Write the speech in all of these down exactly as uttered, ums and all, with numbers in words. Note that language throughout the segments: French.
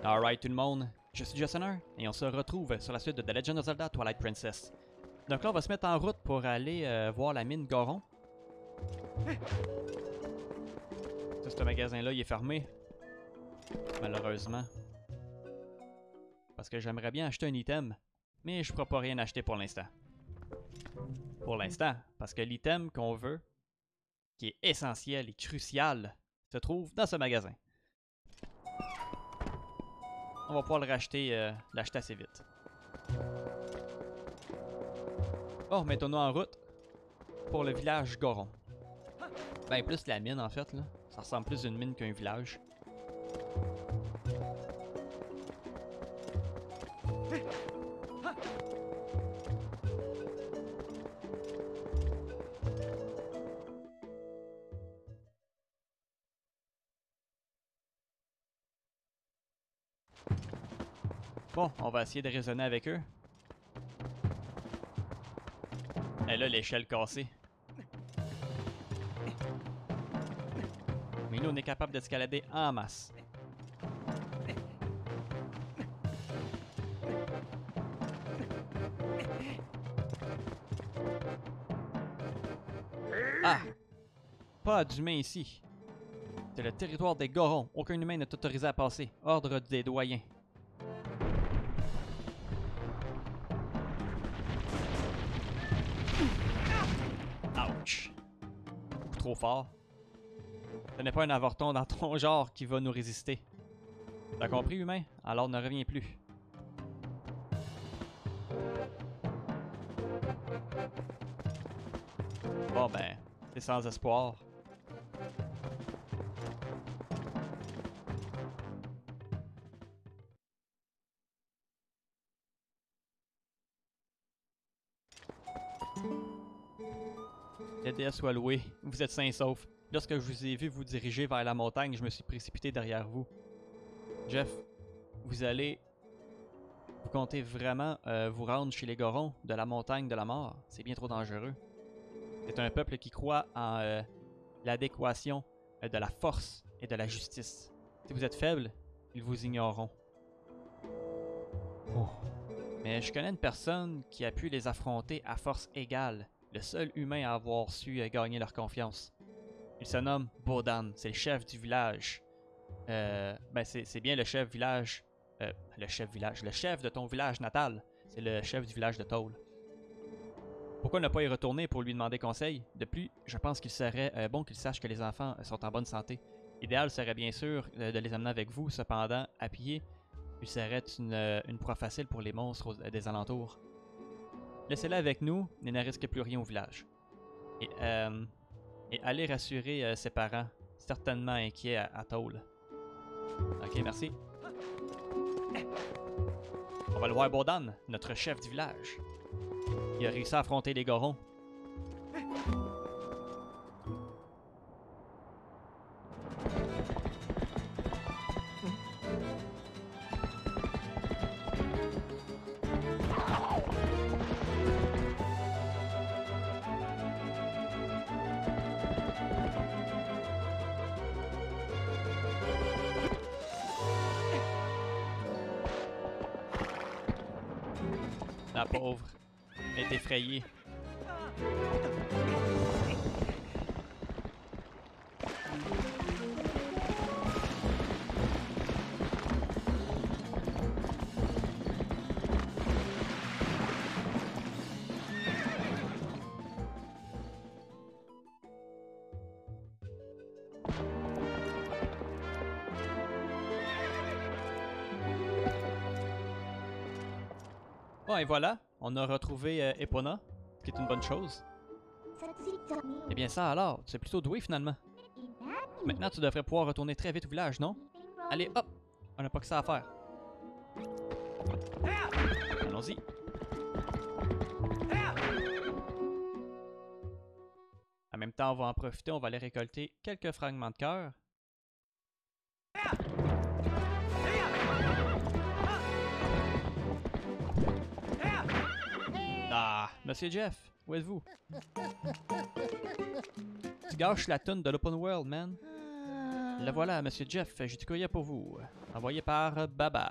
Alright tout le monde, je suis Jasonner et on se retrouve sur la suite de The Legend of Zelda Twilight Princess. Donc là on va se mettre en route pour aller euh, voir la mine Goron. Ça, ce magasin là il est fermé. Malheureusement. Parce que j'aimerais bien acheter un item, mais je ne pourrais pas rien acheter pour l'instant. Pour l'instant, parce que l'item qu'on veut, qui est essentiel et crucial, se trouve dans ce magasin. On va pouvoir le racheter, euh, l'acheter assez vite. Bon, mettons-nous en route pour le village Goron. Ben, plus la mine en fait, là. Ça ressemble plus à une mine qu'un village. Bon, on va essayer de raisonner avec eux. Elle a l'échelle cassée. Mais nous, on est capable d'escalader en masse. Ah! Pas d'humain ici. C'est le territoire des Gorons. Aucun humain n'est autorisé à passer. Ordre des doyens. Ouch! Trop fort. Ce n'est pas un avorton dans ton genre qui va nous résister. T'as compris, humain? Alors ne reviens plus. Bon ben, c'est sans espoir. Les D S soit loué, vous êtes sains et saufs. Lorsque je vous ai vu vous diriger vers la montagne, je me suis précipité derrière vous. Jeff, vous allez... Vous comptez vraiment euh, vous rendre chez les Gorons de la montagne de la mort? C'est bien trop dangereux. C'est un peuple qui croit en euh, l'adéquation euh, de la force et de la justice. Si vous êtes faible, ils vous ignoreront. Oh. Mais je connais une personne qui a pu les affronter à force égale. Le seul humain à avoir su euh, gagner leur confiance. Il se nomme Bodan, c'est le chef du village. Euh, ben c'est bien le chef village. Euh, le chef village. Le chef de ton village natal. C'est le chef du village de Toll. Pourquoi ne pas y retourner pour lui demander conseil? De plus, je pense qu'il serait euh, bon qu'il sache que les enfants sont en bonne santé. L'idéal serait bien sûr euh, de les amener avec vous, cependant, à pied, il serait une, euh, une proie facile pour les monstres aux, des alentours. Laissez-les avec nous et ne risquez plus rien au village. Et, euh, et allez rassurer euh, ses parents, certainement inquiets à, à Toll. Ok, merci. On va le voir Bodan, notre chef du village. Il a réussi à affronter les Gorons. La pauvre est effrayée. Bon et voilà, on a retrouvé euh, Epona, ce qui est une bonne chose. Eh bien ça alors, tu es plutôt doué finalement. Maintenant tu devrais pouvoir retourner très vite au village, non? Allez hop, on n'a pas que ça à faire. Allons-y. En même temps on va en profiter, on va aller récolter quelques fragments de cœur. Ah, Monsieur Jeff, où êtes-vous? Tu gâches la toune de l'open world, man. Le voilà, Monsieur Jeff, j'ai du courrier pour vous. Envoyé par Baba.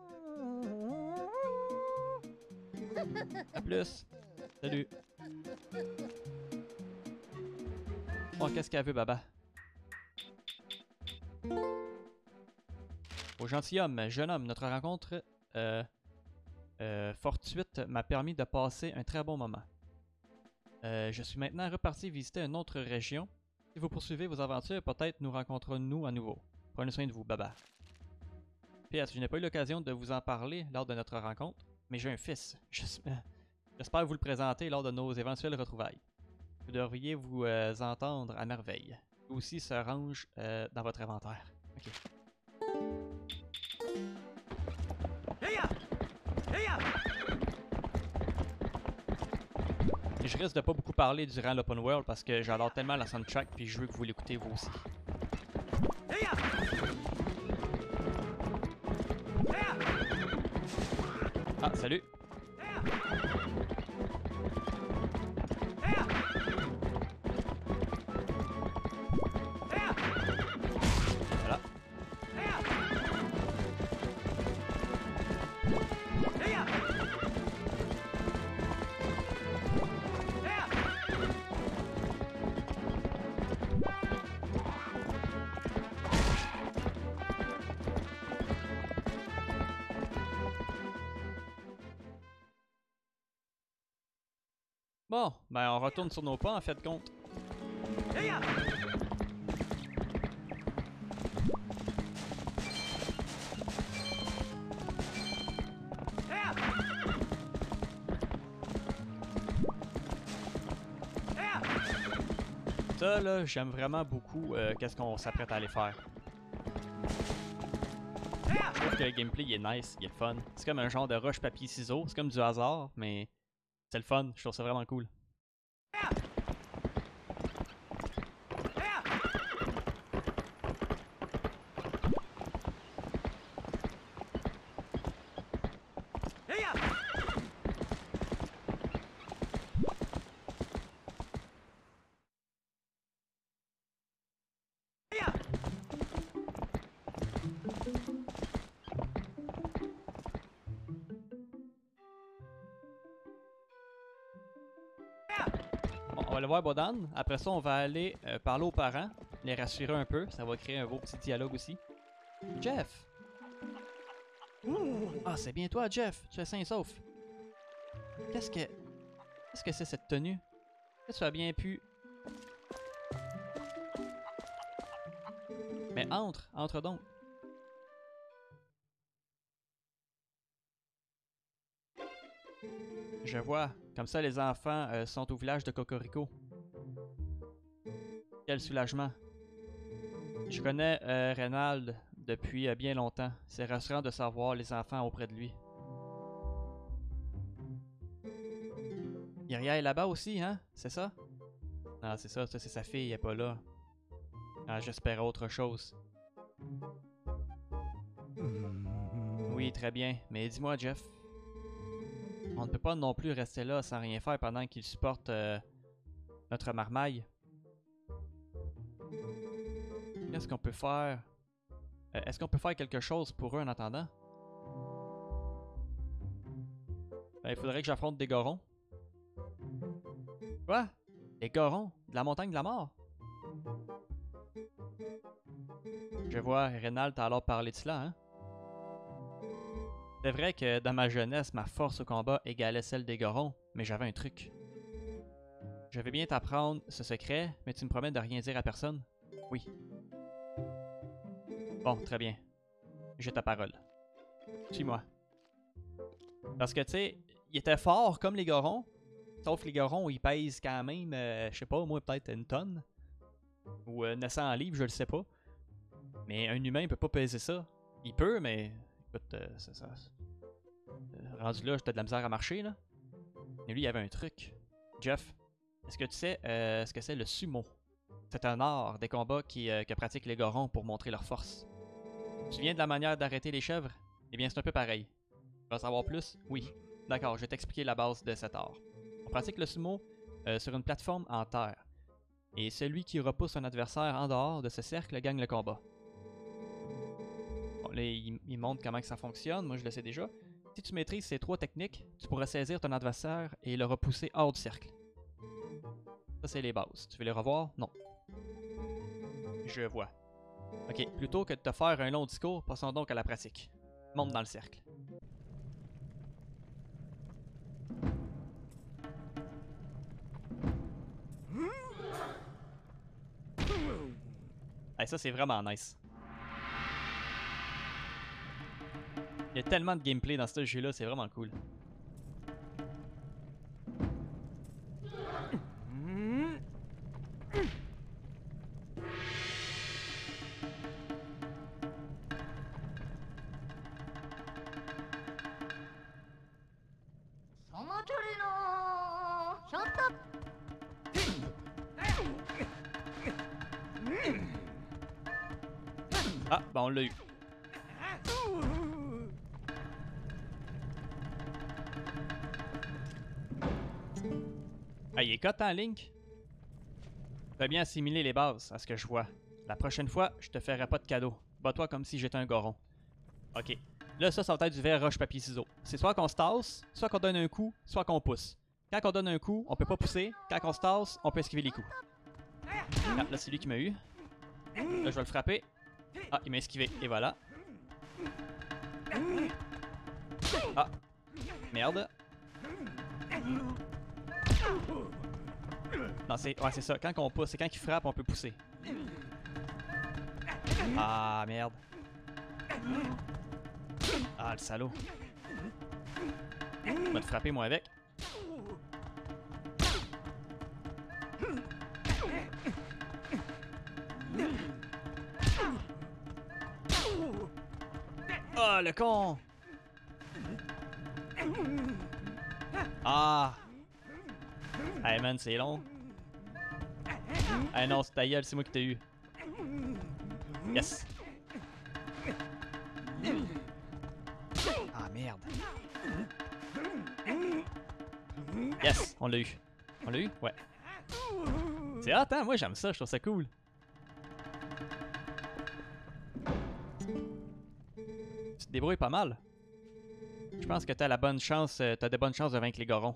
À plus. Salut. Bon, qu'est-ce qu'elle veut, Baba? Au gentilhomme, jeune homme, notre rencontre euh, euh, fortuite m'a permis de passer un très bon moment. Euh, je suis maintenant reparti visiter une autre région. Si vous poursuivez vos aventures, peut-être nous rencontrons-nous à nouveau. Prenez soin de vous, Baba. P S. Je n'ai pas eu l'occasion de vous en parler lors de notre rencontre, mais j'ai un fils. J'espère vous le présenter lors de nos éventuelles retrouvailles. Vous devriez vous euh, entendre à merveille. Lui aussi se range euh, dans votre inventaire. Ok. Et je risque de pas beaucoup parler durant l'open world parce que j'adore tellement la soundtrack puis je veux que vous l'écoutez vous aussi. Ah, salut! Voilà. Bon, ben on retourne sur nos pas en fait de compte. Ça là, j'aime vraiment beaucoup euh, qu'est-ce qu'on s'apprête à aller faire. Je trouve que le gameplay il est nice, il est le fun. C'est comme un genre de roche papier ciseaux, c'est comme du hasard, mais c'est le fun, je trouve ça vraiment cool. Bon, on va aller voir Bodan. Après ça, on va aller euh, parler aux parents, les rassurer un peu. Ça va créer un beau petit dialogue aussi. Jeff! Ah, c'est bien toi, Jeff. Tu es sain et sauf. Qu'est-ce que... Qu'est-ce que c'est cette tenue? Est-ce que tu as bien pu... Mais entre, entre donc. Je vois. Comme ça, les enfants euh, sont au village de Cocorico. Quel soulagement. Je connais euh, Reynald depuis euh, bien longtemps. C'est rassurant de savoir les enfants auprès de lui. Iria est là-bas aussi, hein? C'est ça? Ah, c'est ça, ça c'est sa fille, elle est pas là. Ah, j'espérais autre chose. Oui, très bien. Mais dis-moi, Jeff. On ne peut pas non plus rester là sans rien faire pendant qu'il supporte euh, notre marmaille. Qu'est-ce qu'on peut faire? Euh, Est-ce qu'on peut faire quelque chose pour eux en attendant? Ben, il faudrait que j'affronte des gorons. Quoi? Des gorons? De la montagne de la mort? Je vois, Reynald t'a alors parlé de cela, hein? C'est vrai que dans ma jeunesse, ma force au combat égalait celle des gorons, mais j'avais un truc. Je vais bien t'apprendre ce secret, mais tu me promets de rien dire à personne? Oui. Bon, très bien. J'ai ta parole. Suis-moi. Parce que, tu sais, il était fort comme les gorons, sauf les gorons, ils pèsent quand même, euh, je sais pas, moi, peut-être une tonne. Ou euh, neuf cents livres, je le sais pas. Mais un humain peut pas peser ça. Il peut, mais... Écoute, euh, ça, ça... Euh, rendu là, j'étais de la misère à marcher, là. Mais lui, il avait un truc. Jeff, est-ce que tu sais euh, ce que c'est le sumo? C'est un art des combats qui, euh, que pratiquent les gorons pour montrer leur force. Tu viens de la manière d'arrêter les chèvres? Eh bien, c'est un peu pareil. Tu veux en savoir plus? Oui. D'accord, je vais t'expliquer la base de cet art. On pratique le sumo euh, sur une plateforme en terre. Et celui qui repousse un adversaire en dehors de ce cercle gagne le combat. Bon, là, il, il montre comment que ça fonctionne, moi je le sais déjà. Si tu maîtrises ces trois techniques, tu pourras saisir ton adversaire et le repousser hors du cercle. Ça, c'est les bases. Tu veux les revoir? Non. Je vois. Ok, plutôt que de te faire un long discours, passons donc à la pratique. Monte dans le cercle. Hey, ça, c'est vraiment nice. Il y a tellement de gameplay dans ce jeu-là, c'est vraiment cool. Ah, ben on l'a eu. Ah, il est cut en Link? Tu as bien assimilé les bases, à ce que je vois. La prochaine fois, je te ferai pas de cadeau. Bats-toi comme si j'étais un goron. Ok. Là, ça, ça va être du verre, roche, papier, ciseaux. C'est soit qu'on se tasse, soit qu'on donne un coup, soit qu'on pousse. Quand on donne un coup, on peut pas pousser. Quand on se tasse, on peut esquiver les coups. Ah, là, c'est lui qui m'a eu. Là, je vais le frapper. Ah, il m'a esquivé. Et voilà. Ah. Merde. Non, c'est ouais, c'est ça. Quand on pousse, c'est quand il frappe, on peut pousser. Ah, merde. Ah, le salaud. Je vais te frapper, moi, avec. Ah, le con! Ah! Hey man, c'est long. Hey non, c'est ta gueule, c'est moi qui t'ai eu. Yes! Ah merde! Yes! On l'a eu. On l'a eu? Ouais. C'est hot, hein? Moi j'aime ça, je trouve ça cool. Tu te débrouilles pas mal. Je pense que t'as la bonne chance, euh, t'as de bonnes chances de vaincre les gorons.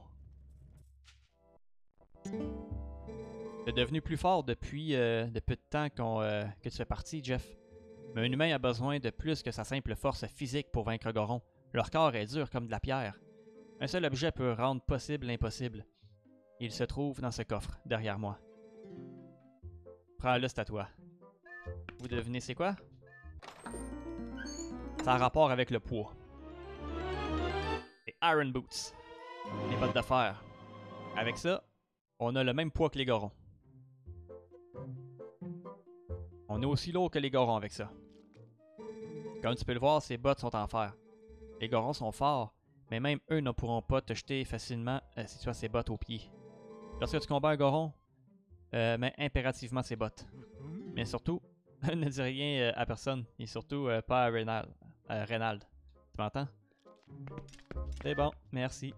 T'es devenu plus fort depuis euh, de peu de temps qu'on, euh, que tu fais partie, Jeff. Mais un humain a besoin de plus que sa simple force physique pour vaincre Goron. Leur corps est dur comme de la pierre. Un seul objet peut rendre possible l'impossible. Il se trouve dans ce coffre, derrière moi. Prends-le, c'est à toi. Vous devinez c'est quoi? Ça a rapport avec le poids. Les Iron Boots. Les bottes de fer. Avec ça, on a le même poids que les Gorons. On est aussi lourd que les Gorons avec ça. Comme tu peux le voir, ces bottes sont en fer. Les Gorons sont forts, mais même eux ne pourront pas te jeter facilement euh, si tu as ces bottes aux pieds. Lorsque tu combats un Goron, euh, mets impérativement ses bottes. Mais surtout, ne dis rien euh, à personne, et surtout euh, pas à Reynald. Euh, Reynald. Tu m'entends? C'est bon, merci.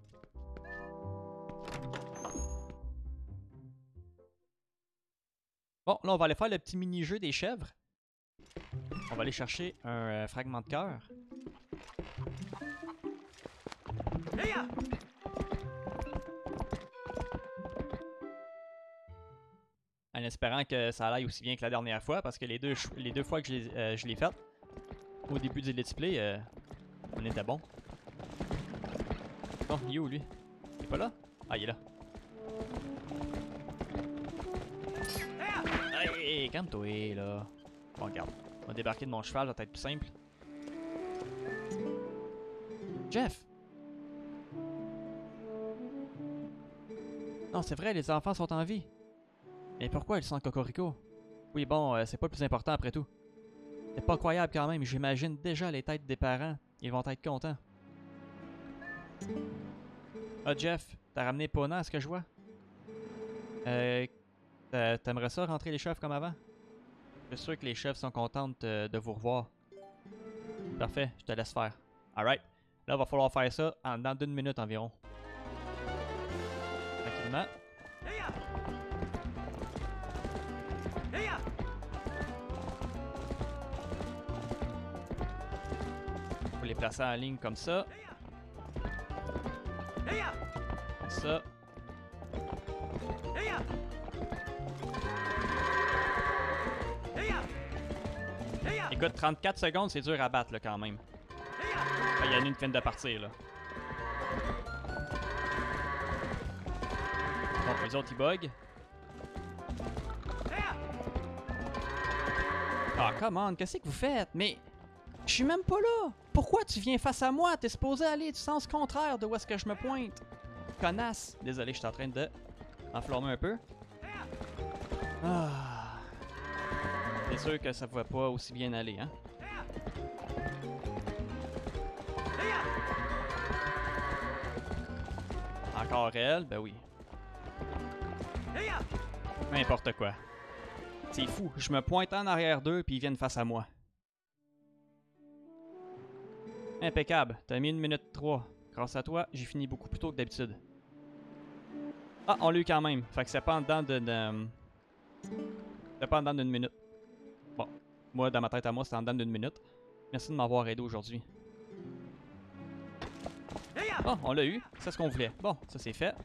Bon, là on va aller faire le petit mini-jeu des chèvres. On va aller chercher un euh, fragment de cœur. En espérant que ça aille aussi bien que la dernière fois, parce que les deux, les deux fois que je l'ai euh, fait, au début du let's play, euh, on était bon. Bon, il est où lui? Il est pas là? Ah, il est là. Hey, calme-toi là. Bon, regarde. On va débarquer de mon cheval, ça va être plus simple. Jeff! Non, c'est vrai, les enfants sont en vie. Mais pourquoi ils sont en cocorico? Oui, bon, euh, c'est pas le plus important après tout. C'est pas croyable quand même, j'imagine déjà les têtes des parents. Ils vont être contents. Ah, Jeff, t'as ramené Pona à ce que je vois? Euh... T'aimerais ça rentrer les chefs comme avant? Je suis sûr que les chefs sont contentes de, de vous revoir. Parfait, je te laisse faire. Alright. Là, il va falloir faire ça en dans d'une minute environ. Tranquillement. placer en ligne comme ça. Comme ça. Écoute, trente-quatre secondes, c'est dur à battre là, quand même. Il y en a une qui vient de partir là. Bon, les autres ils bug. Ah, come on, qu'est-ce que vous faites? Mais je suis même pas là! Pourquoi tu viens face à moi? T'es supposé aller du sens contraire de où est-ce que je me pointe. Connasse! Désolé, je suis en train de enflammer un peu. Ah. C'est sûr que ça ne va pas aussi bien aller, hein? Encore elle? Ben oui. N'importe quoi. C'est fou, je me pointe en arrière d'eux puis ils viennent face à moi. Impeccable, t'as mis une minute trois. Grâce à toi, j'ai fini beaucoup plus tôt que d'habitude. Ah, on l'a eu quand même. Fait que c'est pas en dedans de... de... C'est pas en dedans d'une minute. Bon, moi, dans ma tête à moi, c'est en dedans d'une minute. Merci de m'avoir aidé aujourd'hui. Oh, on l'a eu. C'est ce qu'on voulait. Bon, ça c'est fait.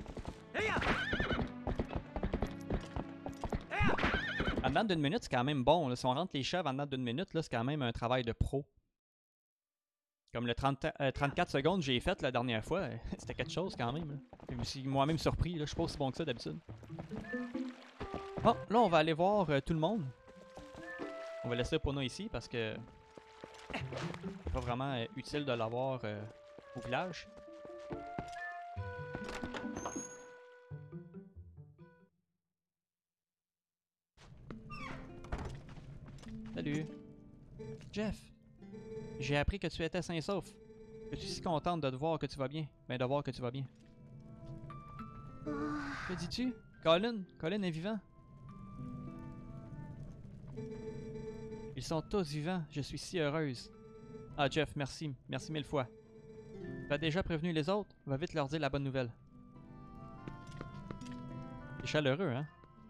En dedans d'une minute, c'est quand même bon. Là. Si on rentre les chèvres en dedans d'une minute, c'est quand même un travail de pro. Comme le trente, euh, trente-quatre secondes que j'ai fait la dernière fois, c'était quelque chose quand même. Là. Je me suis moi-même surpris. Là. Je suis pas aussi bon que ça d'habitude. Bon, là, on va aller voir euh, tout le monde. On va laisser Epona ici parce que c'est pas vraiment euh, utile de l'avoir euh, au village. Salut. Jeff, j'ai appris que tu étais sain et sauf. Je suis si contente de te voir que tu vas bien. Ben, de voir que tu vas bien. Que dis-tu? Colin? Colin est vivant. Ils sont tous vivants. Je suis si heureuse. Ah, Jeff, merci. Merci mille fois. Tu as déjà prévenu les autres? Va vite leur dire la bonne nouvelle. C'est chaleureux, hein?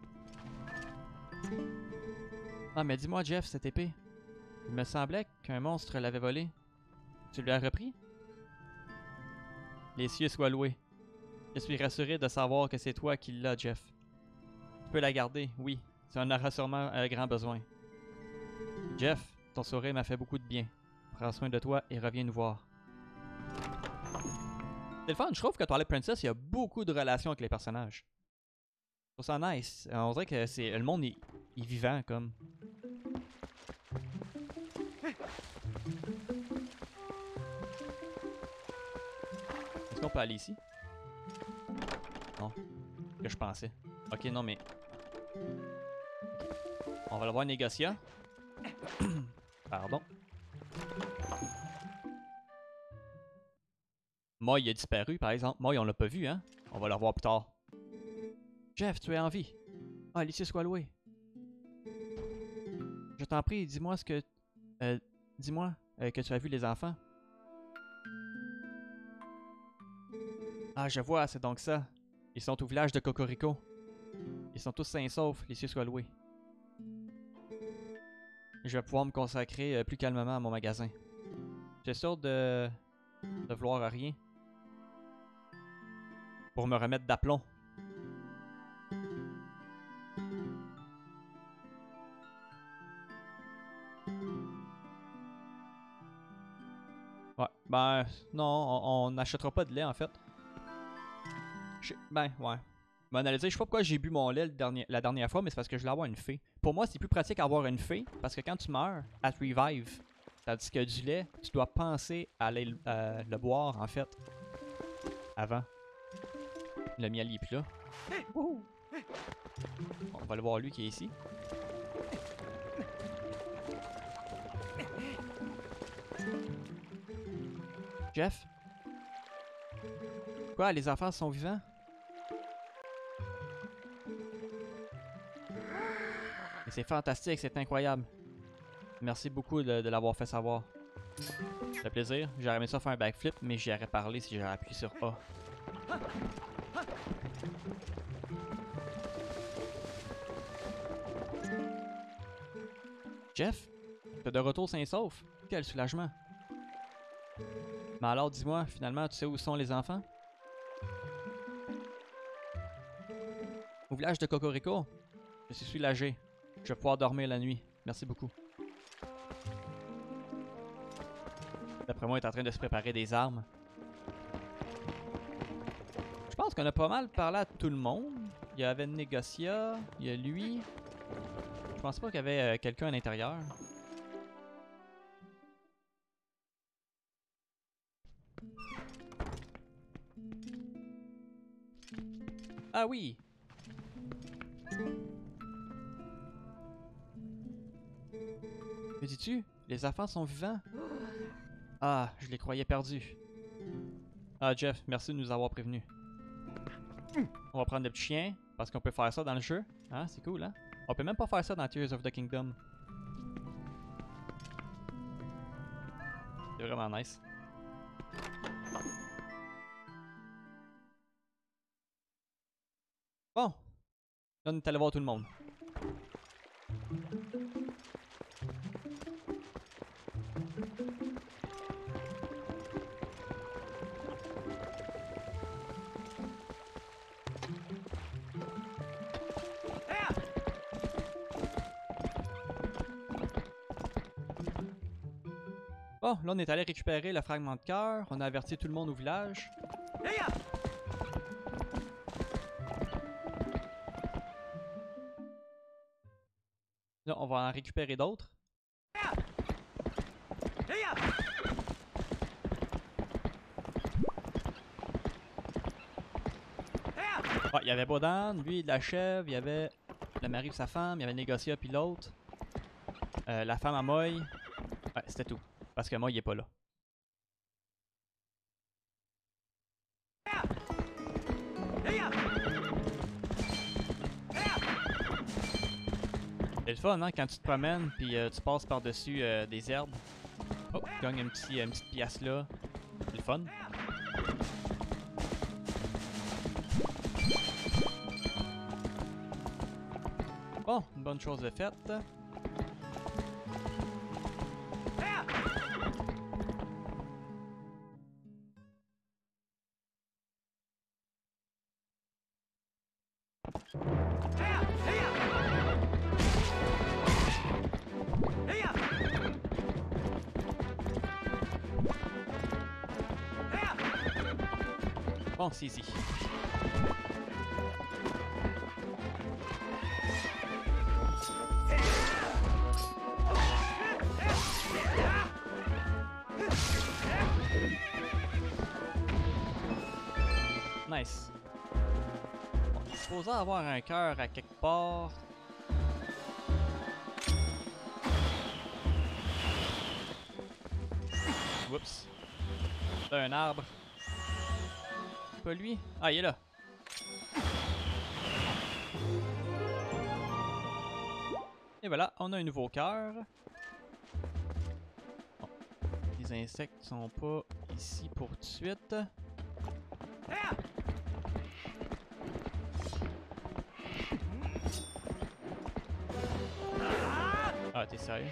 Ah, mais dis-moi, Jeff, cette épée. Il me semblait qu'un monstre l'avait volée. Tu lui as repris? Les cieux soient loués. Je suis rassuré de savoir que c'est toi qui l'as, Jeff. Tu peux la garder, oui. Tu en auras sûrement un grand besoin. Jeff, ton sourire m'a fait beaucoup de bien. Prends soin de toi et reviens nous voir. C'est le fun, je trouve que Twilight Princess, il y a beaucoup de relations avec les personnages. Je trouve ça nice. On dirait que c'est le monde est, est vivant, comme. Est-ce qu'on peut aller ici? Non. Que je pensais. Ok, non, mais... On va le voir négocier. Pardon. Moi, il a disparu, par exemple. Moi, on l'a pas vu, hein? On va le revoir plus tard. Jeff, tu es en vie. Ah, Alicia soit louée. Je t'en prie, dis-moi ce que... Euh, dis-moi euh, que tu as vu les enfants. Ah, je vois, c'est donc ça. Ils sont au village de Cocorico. Ils sont tous sains et saufs, les cieux soient loués. Je vais pouvoir me consacrer euh, plus calmement à mon magasin. J'ai sûr de... de vouloir rien. Pour me remettre d'aplomb. Ouais, ben, non, on n'achètera pas de lait en fait. Je, ben, ouais. Ben, allez dire, je sais pas pourquoi j'ai bu mon lait le dernier, la dernière fois, mais c'est parce que je voulais avoir une fée. Pour moi, c'est plus pratique avoir une fée, parce que quand tu meurs, elle te revive. Tandis que du lait, tu dois penser à aller euh, le boire, en fait. Avant. Le miel, il est plus là. Wouhou! On va le voir lui qui est ici. Jeff? Quoi, les enfants sont vivants? Mais c'est fantastique, c'est incroyable. Merci beaucoup de, de l'avoir fait savoir. Ça fait plaisir. J'aurais aimé ça faire un backflip, mais j'y aurais parlé si j'aurais appuyé sur A. Jeff? T'es de retour sain et sauf? Quel soulagement. Mais alors, dis-moi, finalement, tu sais où sont les enfants? Au village de Cocorico. Je suis soulagé. Je vais pouvoir dormir la nuit. Merci beaucoup. D'après moi, il est en train de se préparer des armes. Je pense qu'on a pas mal parlé à tout le monde. Il y avait Negocia, il y a lui. Je pense pas qu'il y avait euh, quelqu'un à l'intérieur. Ah oui! Me dis-tu? Les enfants sont vivants? Ah, je les croyais perdus. Ah Jeff, merci de nous avoir prévenus. On va prendre le petit chien, parce qu'on peut faire ça dans le jeu. Hein, c'est cool, hein? On peut même pas faire ça dans Tears of the Kingdom. C'est vraiment nice. Bon, là on est allé voir tout le monde. Bon, là on est allé récupérer le fragment de cœur, on a averti tout le monde au village. Là, on va en récupérer d'autres. Ah, il y avait Bodan, lui, de la chèvre, il y avait le mari de sa femme, il y avait Negocia puis l'autre. Euh, la femme à Moy. Ouais, c'était tout. Parce que Moy il est pas là. C'est le fun, hein, quand tu te promènes puis euh, tu passes par-dessus euh, des herbes. Oh, tu gagnes un petit, une petite pièce là. C'est le fun. Bon, une bonne chose de faite. Bon, c'est ici. Nice. Bon, il est supposé avoir un cœur à quelque part. Oups. Là, un arbre. Pas lui? Ah, il est là. Et voilà, on a un nouveau cœur. Bon. Les insectes sont pas ici pour tout de suite. Ah, t'es sérieux?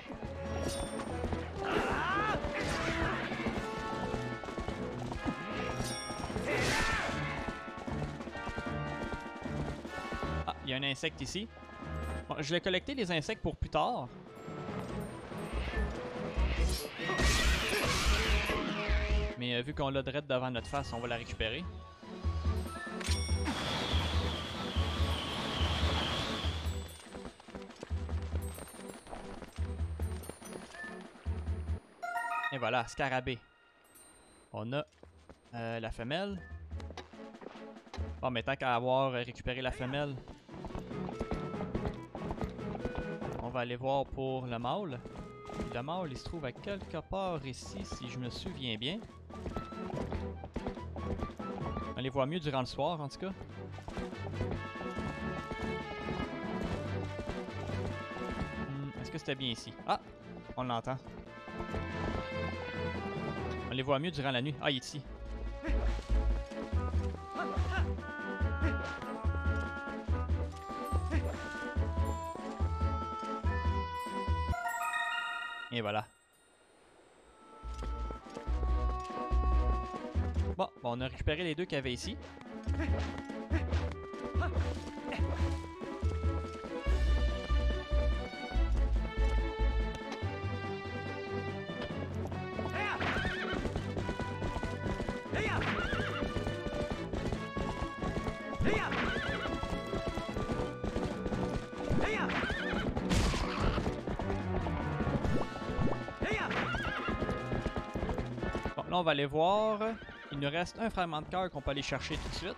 Ah, il y a un insecte ici. Bon, je vais collecter les insectes pour plus tard. Mais euh, vu qu'on l'a direct devant notre face, on va la récupérer. Et voilà, scarabée. On a euh, la femelle. Bon, mais tant qu'à avoir récupéré la femelle, on va aller voir pour le mâle. Le mâle, il se trouve à quelque part ici, si je me souviens bien. On les voit mieux durant le soir, en tout cas. Hmm, est-ce que c'était bien ici? Ah! On l'entend. On les voit mieux durant la nuit. Ah, il est ici. Et voilà. Bon, bon, on a récupéré les deux qu'il y avait ici. Bon, là on va aller voir. Il nous reste un fragment de cœur qu'on peut aller chercher tout de suite.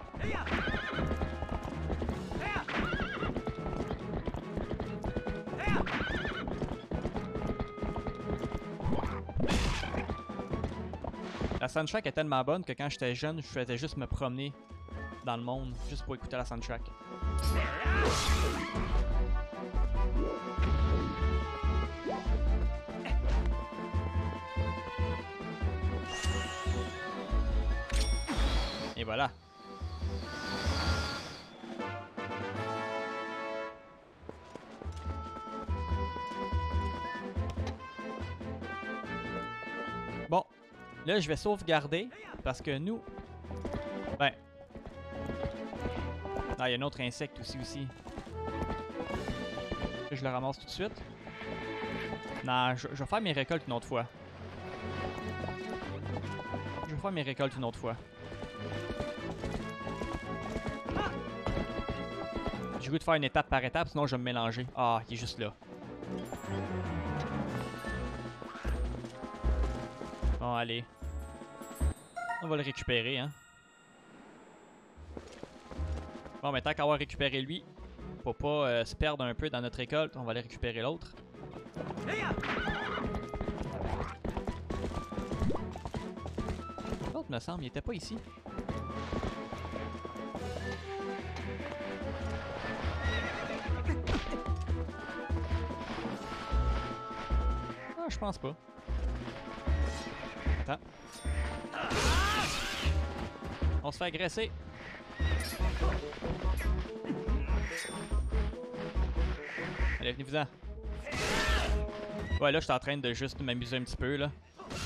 La soundtrack est tellement bonne que quand j'étais jeune, je faisais juste me promener dans le monde, juste pour écouter la soundtrack. Et voilà. Bon, là je vais sauvegarder parce que nous... Ben... Ah, il y a un autre insecte aussi aussi. Je le ramasse tout de suite. Non, je, je vais faire mes récoltes une autre fois. Je vais faire mes récoltes une autre fois. J'ai goût de faire une étape par étape, sinon je vais me mélanger. Ah, il est juste là. Bon, allez. On va le récupérer, hein. Bon, mais tant qu'avoir récupéré lui, pour pas euh, se perdre un peu dans notre récolte, on va aller récupérer l'autre. L'autre, me semble, il était pas ici. Ah, je pense pas. Attends. On se fait agresser. Allez, venez-vous-en. Ouais, là, je suis en train de juste m'amuser un petit peu, là.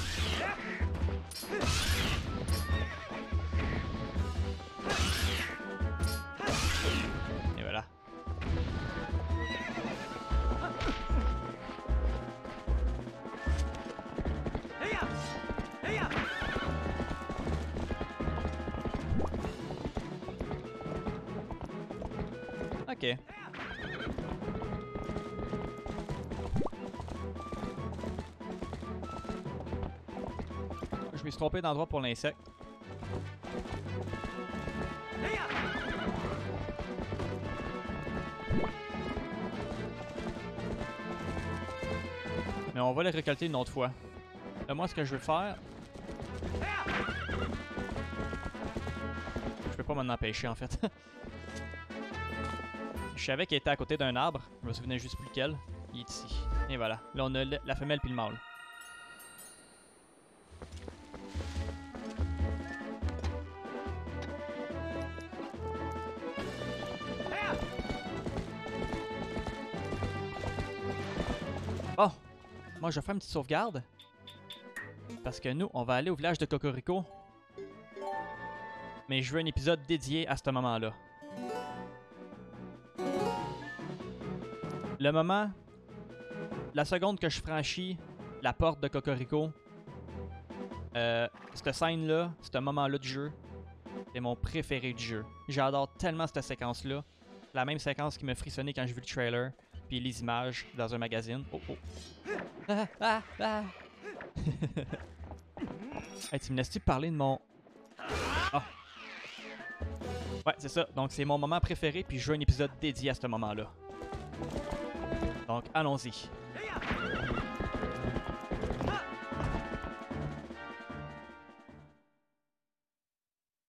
Et voilà. Ok. Je me suis trompé d'endroit pour l'insecte. Mais on va le récolter une autre fois. Là, moi, ce que je veux faire... Je peux pas m'en empêcher, en fait. Je savais qu'il était à côté d'un arbre. Je me souvenais juste plus lequel. Il est ici. Et voilà. Là, on a la femelle puis le mâle. Bon. Moi, je vais faire une petite sauvegarde. Parce que nous, on va aller au village de Cocorico. Mais je veux un épisode dédié à ce moment-là. Le moment, la seconde que je franchis la porte de Cocorico, euh, cette scène-là, ce moment-là du jeu, c'est mon préféré du jeu. J'adore tellement cette séquence-là. La même séquence qui me frissonnait quand j'ai vu le trailer, puis les images dans un magazine. Oh oh. Ah ah ah. Hey, tu me laisses-tu parler de mon... Oh. Ouais, c'est ça. Donc, c'est mon moment préféré, puis je veux un épisode dédié à ce moment-là. Donc, allons-y.